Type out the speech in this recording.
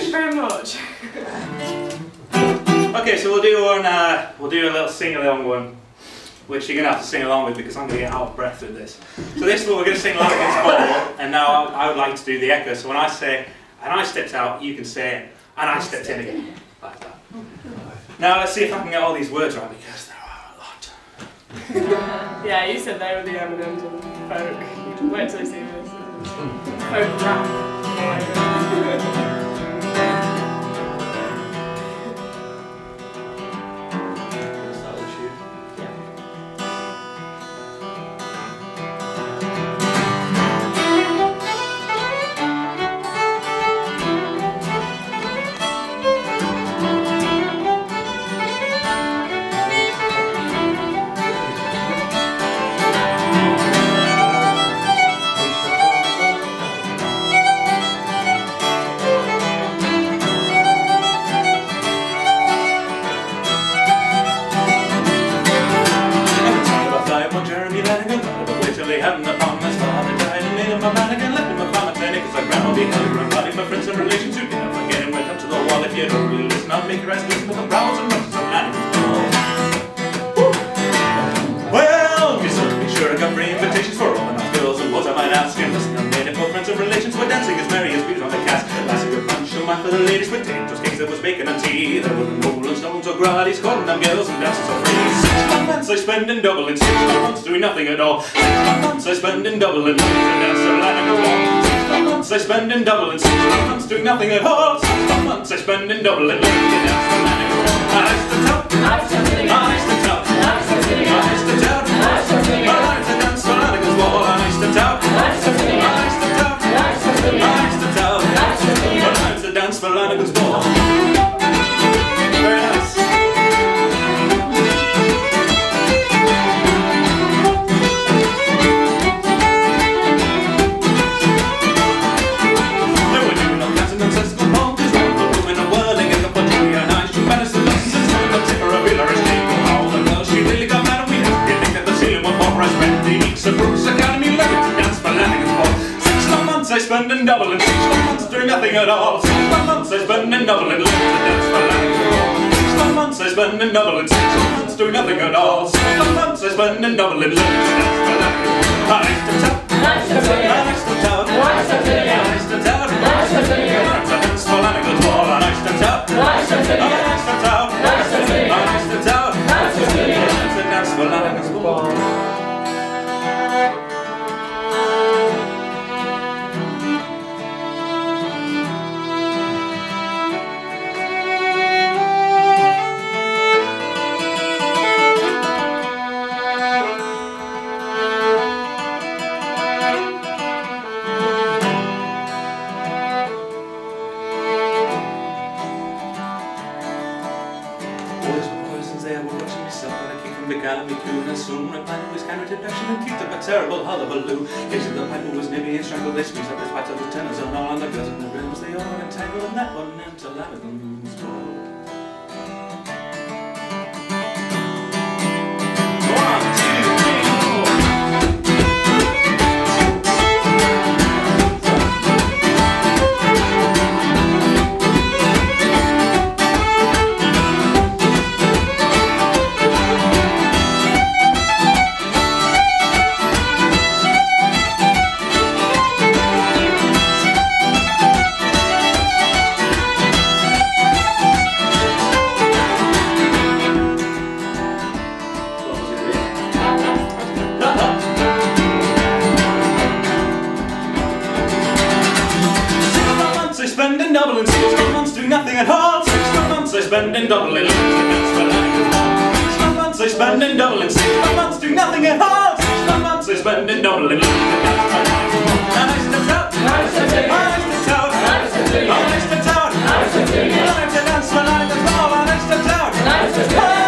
you very much. Okay, so we'll do a little sing-along one, which you're gonna have to sing along with because I'm gonna get out of breath with this. So this is what we're gonna sing Lanigan's Ball, and now I would like to do the echo. So when I say, and I stepped out, you can say, and I stepped in again, like that. Now let's see if I can get all these words right because there are a lot. Yeah, you said they were the M&Ms of folk. Wait till you see this. Folk rap. Hadn't upon my father died and made him a Lanigan, left him a farmer clinic as I ground the other grandbody. My friends and relations who didn't forget him went up to the wall. If you don't really listen, I'll make your eyes listen to the browse and rushes of Lanigan's Ball. Well, you to be sure I got free invitations for all the nice girls and boys I might ask. And listen, I made it for friends and relations. We're dancing as merry as bees on the cast. Lassie a punch on my for the ladies with potatoes, cakes, there was bacon and tea. There wasn't rolling stones or graddies, calling them girls and dancing so free. 6 months I spend in double, in 6 months doing nothing at all. 6 months I spend in double, and dance to Lanigan's Ball. 6 months I spend in double, and 6 months doing nothing at all. 6 months I spend in double, and dance to Lanigan's Ball. I used to tell, I used to tell, I used to tell, I like to dance to Lanigan's Ball. I used to tell, I used to tell, I used to tell, I like to dance for Lanigan's Ball. Very nice. I spend in double and 6 months doing nothing at all. 6 months I spend in double and learn to dance for Lanigan's Ball. 6 months I spend in double and 6 months doing nothing at all. 6 months I spend in double and learn to dance for Lanigan's Ball. I used to tell, I used to tell, I used to tell, I used to tell, I used to tell, learn to dance for Lanigan's Ball. I used to tell, I used to tell, I used to tell, I used to tell, learn to dance for Lanigan's Ball. And soon replying was kind of depression and kicked up a terrible hullabaloo. Casing the pipe was nibby and strangled, they squeezed up his pipes of his tenors and all on the girls and the rims. They all were entangled and that one into Lanigan's Ball. Spending double in 6 months doing nothing at all. 6 months I spend in double in dance for Lanigan's Ball. 6 months I spend in double in 6 months doing nothing at all. 6 months I spend in double in dance for Lanigan's Ball. I used to tell, I used to tell, I used to tell, I used to tell, I used to tell, I used to tell, I used to dance for Lanigan's Ball. I used to tell, I used to tell.